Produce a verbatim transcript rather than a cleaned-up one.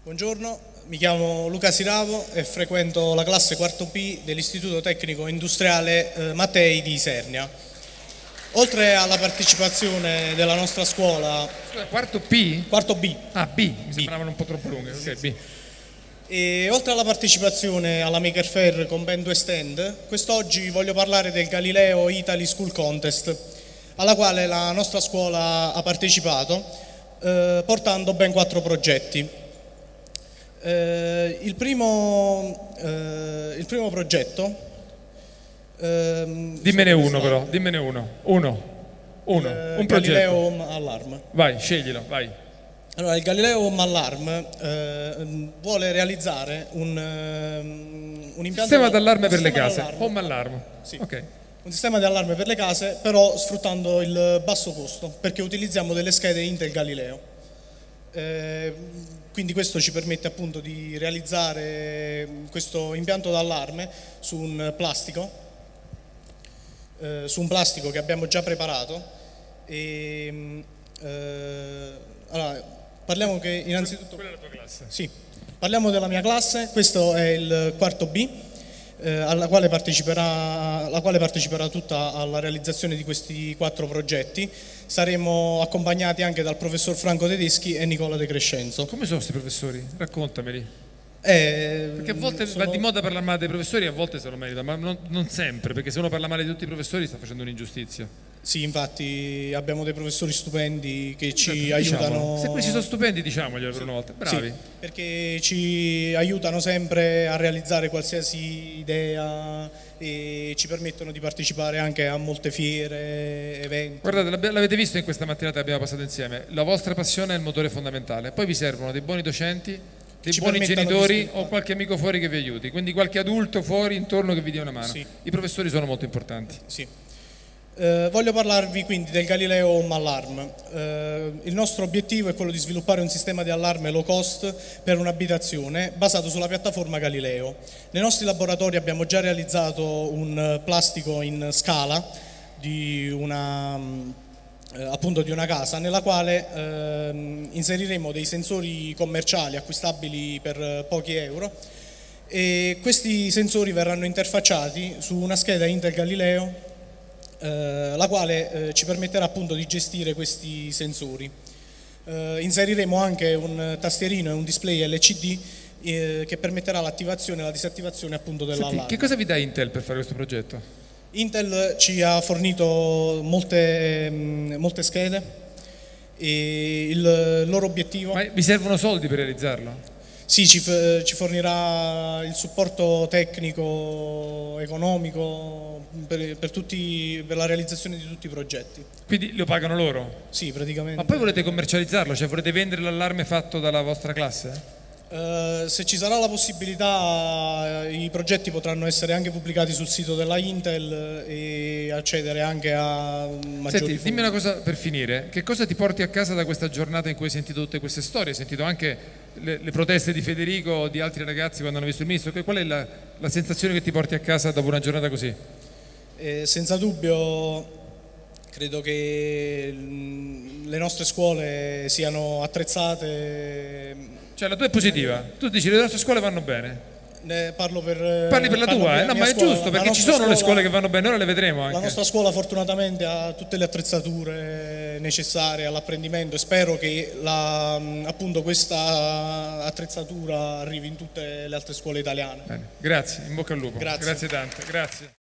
Buongiorno, mi chiamo Luca Siravo e frequento la classe quarto B dell'Istituto Tecnico Industriale eh, Mattei di Isernia. Oltre alla partecipazione della nostra scuola... Scusa, quarto P? Quarto B. Ah, B, mi sembravano un po' troppo lunghe, ok, B. E oltre alla partecipazione alla Maker Faire con ben due stand, quest'oggi voglio parlare del Galileo Italy School Contest, alla quale la nostra scuola ha partecipato, eh, portando ben quattro progetti. Eh, il, primo, eh, il primo progetto... Ehm, dimmene uno però, dimmene uno. Uno. Uno. Il, un Galileo progetto. Home Alarm. Vai, sceglilo, vai. Allora, il Galileo Home Alarm eh, vuole realizzare un, um, un impianto... Sistema d'allarme per le sistema case. d'allarme. Home Alarm. Sì. Ok. Un sistema di allarme per le case, però sfruttando il basso costo, perché utilizziamo delle schede Intel Galileo. Eh, quindi questo ci permette appunto di realizzare questo impianto d'allarme su un plastico, eh, su un plastico che abbiamo già preparato. E, eh, allora, parliamo che innanzitutto... Quella è la tua classe? Sì, parliamo della mia classe, questo è il quarto B. Eh, alla quale parteciperà, la quale parteciperà tutta alla realizzazione di questi quattro progetti. Saremo accompagnati anche dal professor Franco Tedeschi e Nicola De Crescenzo. Come sono questi professori? Raccontameli. Eh, perché a volte sono... va di moda parlare male dei professori, a volte se lo merita, ma non, non sempre, perché se uno parla male di tutti i professori sta facendo un'ingiustizia. Sì, infatti abbiamo dei professori stupendi che ci Certo, aiutano. Diciamolo. Se questi sono stupendi, diciamoglielo per una volta. Bravi. Sì, perché ci aiutano sempre a realizzare qualsiasi idea e ci permettono di partecipare anche a molte fiere, eventi. Guardate, l'avete visto in questa mattinata che abbiamo passato insieme, la vostra passione è il motore fondamentale, poi vi servono dei buoni docenti, dei ci buoni genitori di o qualche amico fuori che vi aiuti, quindi qualche adulto fuori intorno che vi dia una mano. Sì. I professori sono molto importanti. Sì. Eh, voglio parlarvi quindi del Galileo Home Alarm. Eh, il nostro obiettivo è quello di sviluppare un sistema di allarme low cost per un'abitazione basato sulla piattaforma Galileo. Nei nostri laboratori abbiamo già realizzato un plastico in scala di una, eh, appunto di una casa nella quale eh, inseriremo dei sensori commerciali acquistabili per pochi euro e questi sensori verranno interfacciati su una scheda Intel Galileo, Eh, la quale eh, ci permetterà appunto di gestire questi sensori. Eh, inseriremo anche un tastierino e un display L C D eh, che permetterà l'attivazione e la disattivazione appunto dell'allarme. Che cosa vi dà Intel per fare questo progetto? Intel ci ha fornito molte, molte schede e il loro obiettivo... Ma vi servono soldi per realizzarlo? Sì, ci, ci fornirà il supporto tecnico, economico per, per, tutti, per la realizzazione di tutti i progetti. Quindi lo pagano loro? Sì, praticamente. Ma poi volete commercializzarlo? Cioè volete vendere l'allarme fatto dalla vostra classe? Uh, se ci sarà la possibilità, i progetti potranno essere anche pubblicati sul sito della Intel e accedere anche a maggiori Senti, fondi. dimmi una cosa per finire, che cosa ti porti a casa da questa giornata in cui hai sentito tutte queste storie? Hai sentito anche le, le proteste di Federico o di altri ragazzi quando hanno visto il ministro? Qual è la, la sensazione che ti porti a casa dopo una giornata così? Eh, senza dubbio credo che le nostre scuole siano attrezzate. Cioè la tua è positiva, tu dici le nostre scuole vanno bene. Ne parlo per, Parli per la parlo tua, per eh? No, ma è scuola. giusto, La perché ci nostra sono le scuola- scuole che vanno bene, ora le vedremo anche. La nostra scuola fortunatamente ha tutte le attrezzature necessarie all'apprendimento e spero che la, appunto questa attrezzatura arrivi in tutte le altre scuole italiane. Bene, grazie, in bocca al lupo. Grazie. Grazie tante, grazie.